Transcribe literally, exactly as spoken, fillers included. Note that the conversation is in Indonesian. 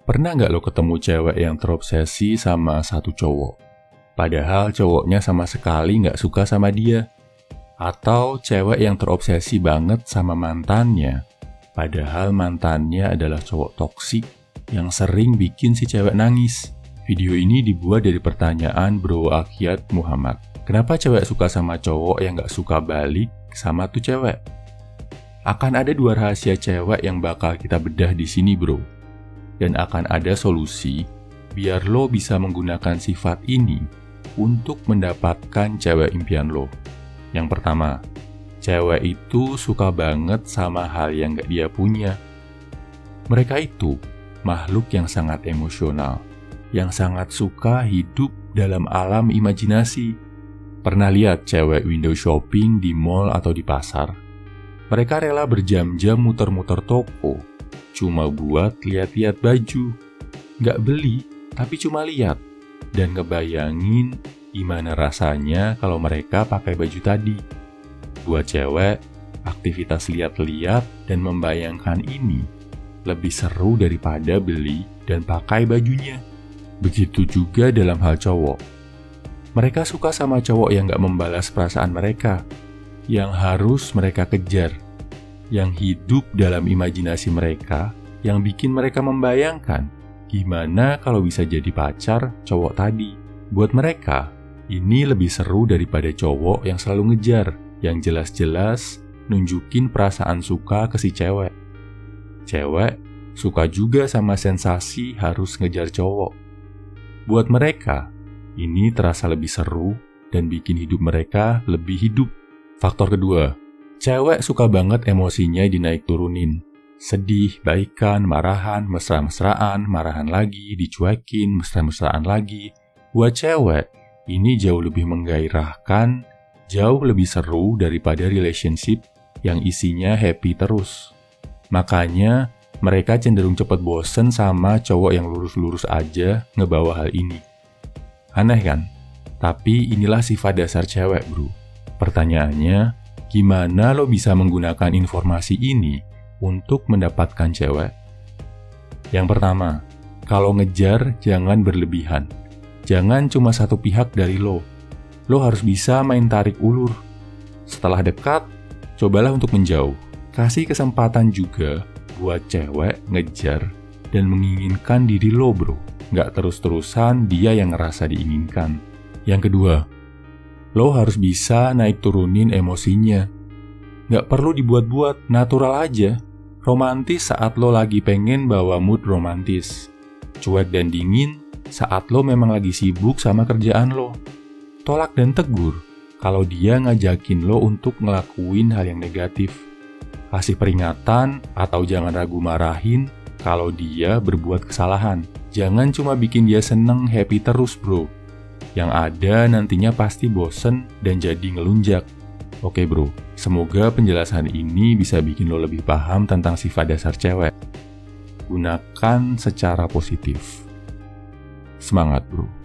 Pernah nggak lo ketemu cewek yang terobsesi sama satu cowok? Padahal cowoknya sama sekali nggak suka sama dia. Atau cewek yang terobsesi banget sama mantannya, padahal mantannya adalah cowok toksik yang sering bikin si cewek nangis. Video ini dibuat dari pertanyaan Bro Akhyat Muhammad. Kenapa cewek suka sama cowok yang gak suka balik sama tuh cewek? Akan ada dua rahasia cewek yang bakal kita bedah di sini, bro. Dan akan ada solusi biar lo bisa menggunakan sifat ini untuk mendapatkan cewek impian lo. Yang pertama, cewek itu suka banget sama hal yang gak dia punya. Mereka itu makhluk yang sangat emosional, yang sangat suka hidup dalam alam imajinasi. Pernah lihat cewek window shopping di mall atau di pasar? Mereka rela berjam-jam muter-muter toko, cuma buat lihat-lihat baju. Gak beli, tapi cuma lihat. Dan ngebayangin gimana rasanya kalau mereka pakai baju tadi. Buat cewek, aktivitas lihat-lihat dan membayangkan ini lebih seru daripada beli dan pakai bajunya. Begitu juga dalam hal cowok. Mereka suka sama cowok yang gak membalas perasaan mereka, yang harus mereka kejar, yang hidup dalam imajinasi mereka, yang bikin mereka membayangkan gimana kalau bisa jadi pacar cowok tadi. Buat mereka, ini lebih seru daripada cowok yang selalu ngejar, yang jelas-jelas nunjukin perasaan suka ke si cewek. Cewek suka juga sama sensasi harus ngejar cowok. Buat mereka, ini terasa lebih seru dan bikin hidup mereka lebih hidup. Faktor kedua, cewek suka banget emosinya dinaik turunin. Sedih, baikan, marahan, mesra-mesraan, marahan lagi, dicuekin, mesra-mesraan lagi. Buat cewek, ini jauh lebih menggairahkan, jauh lebih seru daripada relationship yang isinya happy terus. Makanya, mereka cenderung cepet bosen sama cowok yang lurus-lurus aja ngebawa hal ini. Aneh kan? Tapi inilah sifat dasar cewek, bro. Pertanyaannya, gimana lo bisa menggunakan informasi ini untuk mendapatkan cewek? Yang pertama, kalau ngejar jangan berlebihan. Jangan cuma satu pihak dari lo. Lo harus bisa main tarik ulur. Setelah dekat, cobalah untuk menjauh. Kasih kesempatan juga buat cewek ngejar dan menginginkan diri lo, bro. Nggak terus-terusan dia yang ngerasa diinginkan. Yang kedua, lo harus bisa naik turunin emosinya. Nggak perlu dibuat-buat, natural aja. Romantis saat lo lagi pengen bawa mood romantis. Cuek dan dingin saat lo memang lagi sibuk sama kerjaan lo. Tolak dan tegur kalau dia ngajakin lo untuk ngelakuin hal yang negatif. Kasih peringatan atau jangan ragu marahin kalau dia berbuat kesalahan. Jangan cuma bikin dia seneng, happy terus, bro. Yang ada nantinya pasti bosen dan jadi ngelunjak. Oke, bro. Semoga penjelasan ini bisa bikin lo lebih paham tentang sifat dasar cewek. Gunakan secara positif. Semangat, bro.